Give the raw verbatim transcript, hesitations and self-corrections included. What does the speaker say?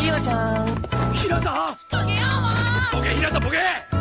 ひなたボケよもうボケひなたボケ